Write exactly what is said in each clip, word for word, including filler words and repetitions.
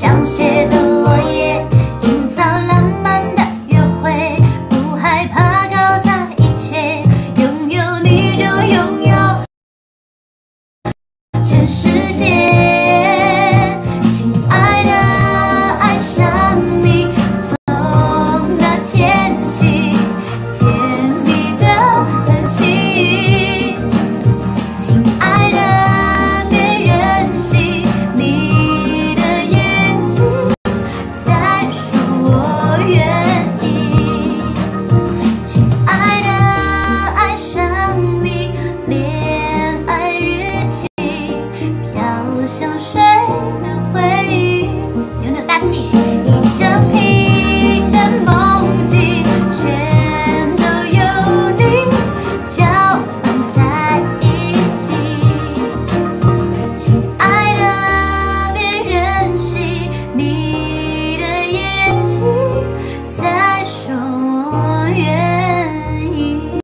像写的落叶，营造浪漫的约会，不害怕搞砸一切，拥有你就拥有全世界。亲爱的，爱上你，从那天起，甜蜜的很轻。亲爱的，别任性，你的眼睛在说我愿意。亲爱的，爱上你，恋爱日记，飘香水的回忆。扭扭大气，一整瓶的梦境，全都有你搅拌在一起。亲爱的，别任性，你的眼睛在说我愿意。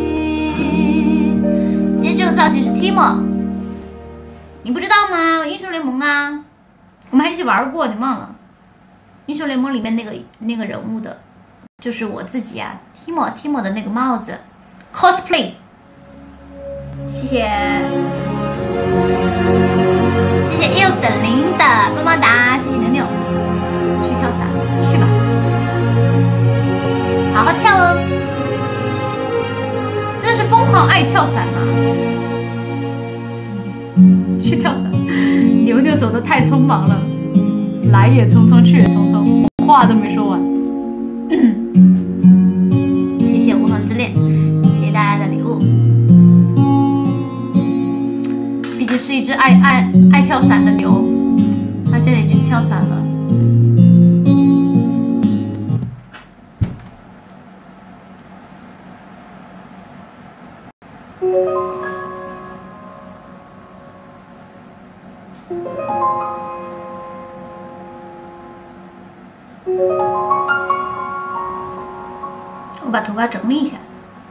今天这个造型是 Timo， 你不知道吗？英雄联盟啊，我们还一起玩过，你忘了？英雄联盟里面那个那个人物的，就是我自己啊 ，Timo Timo 的那个帽子 cosplay。谢谢，谢谢 yêu 森林的棒棒哒，谢谢牛牛，去跳伞，去吧，好好跳哦，真的是疯狂爱跳伞啊！去跳伞，牛牛走得太匆忙了，来也匆匆，去也匆匆，我话都没说完。谢谢无痕之恋，谢谢大家的礼物。毕竟是一只爱爱爱跳伞的牛，它现在已经跳伞了。我把头发整理一下。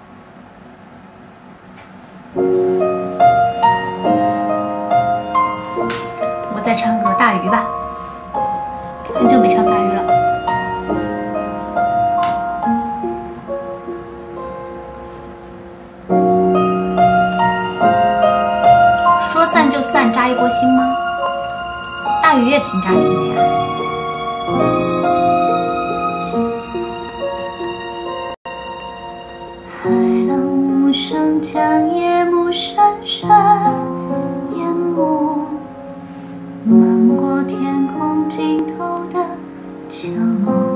我再唱个大鱼吧，很久没唱大鱼了。说散就散，扎一波心吗？大鱼也挺扎心的呀。海浪无声将夜幕闪闪淹没，漫过天空尽头的角落。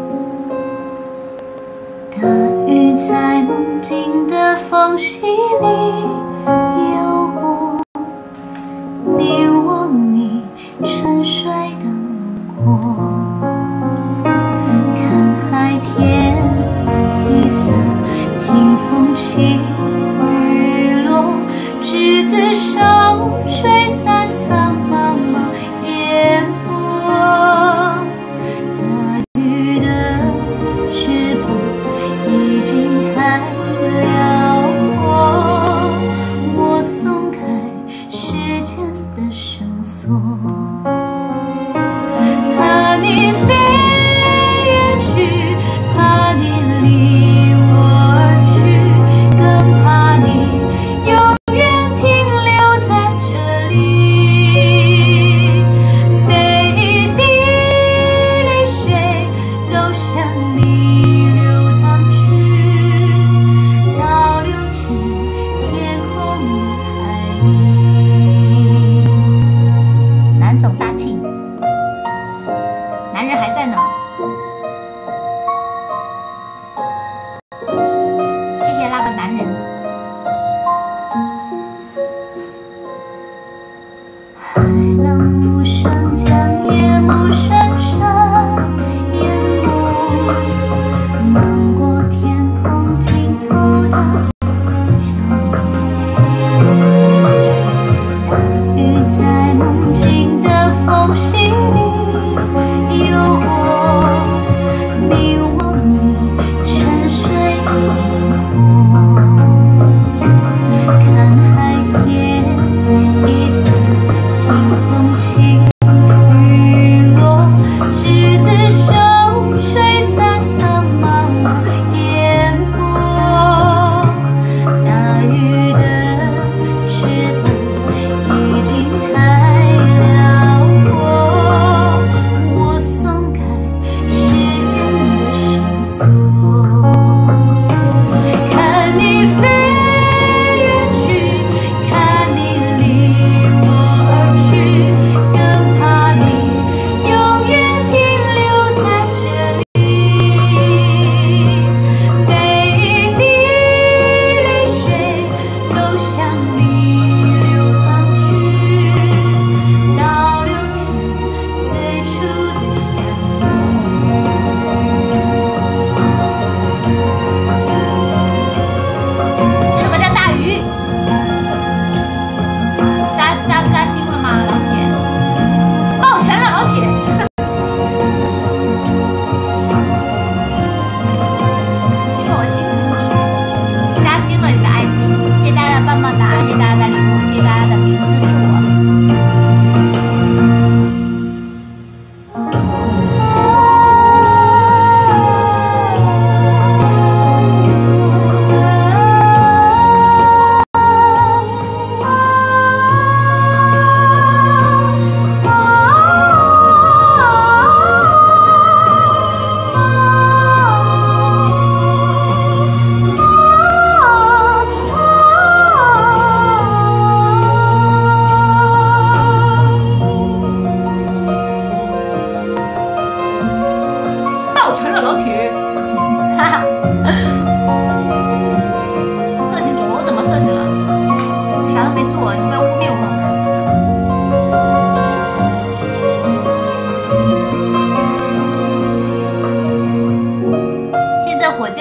大雨在梦境的缝隙里游过，凝望你沉睡的轮廓。看海天一色，听风起雨落，执子手，吹散苍茫茫烟波。大鱼的翅膀已经太辽阔，我松开时间的绳索，怕你飞远去，怕你离我而去，更怕你永远停留在这里。每一滴泪水都向你流淌去，倒流进天空的海里。南总大庆，男人还在呢。谢谢那个男人。海浪无声将夜幕闪闪淹没，漫过天空尽头的角落。大雨在梦境的缝隙里游过，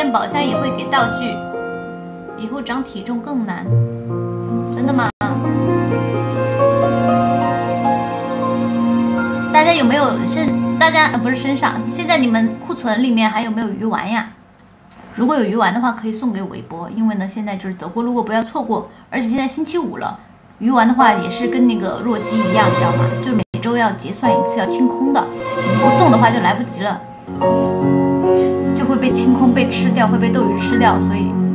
现宝箱也会给道具，以后长体重更难，真的吗？大家有没有身？大家呃不是身上，现在你们库存里面还有没有鱼丸呀？如果有鱼丸的话，可以送给我一波，因为呢现在就是德国路过不要错过，而且现在星期五了，鱼丸的话也是跟那个弱鸡一样，你知道吗？就每周要结算一次，要清空的，不送的话就来不及了，就会被清空被吃掉，会被斗鱼吃掉，所以。